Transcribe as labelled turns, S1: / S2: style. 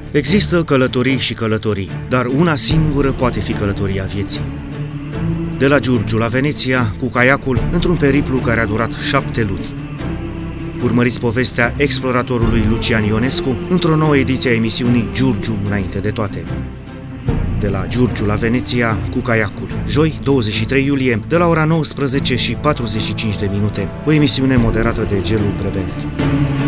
S1: Există călătorii și călătorii, dar una singură poate fi călătoria vieții. De la Giurgiu la Veneția, cu caiacul, într-un periplu care a durat 7 luni. Urmăriți povestea exploratorului Lucian Ionescu într-o nouă ediție a emisiunii Giurgiu înainte de toate. De la Giurgiu la Veneția, cu caiacul, joi 23 iulie, de la ora 19:45, o emisiune moderată de Gelu Brebener.